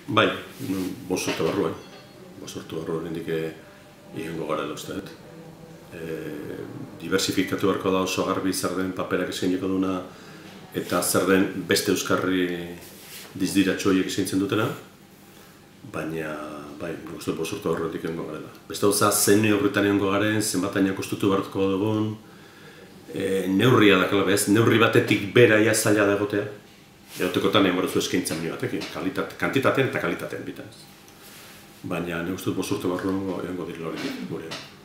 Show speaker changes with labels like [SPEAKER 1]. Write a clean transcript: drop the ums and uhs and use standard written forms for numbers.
[SPEAKER 1] Bai, bost urte barru, bost urte barru hendik egingo gara uste dut. Diversifikatu beharko da oso garbi zer den paperak eskainiko duna eta zer den beste euskarri dizdiratxo horiek eskaintzen dutena, baina bai, uste dut bost urte barru hendik egingo gara. Beste gauza, zen neurritan egingo garen, zenbat kostutu behartuko dugun, neurria da kalabe ez, neurri batetik bera ia zaila da egotea. Egotekotan egin baduzu eskaintzen nio batekin, kantitatean eta kalitatean bitan. Baina nik uste dut bost urte barru egingo direla hori gure.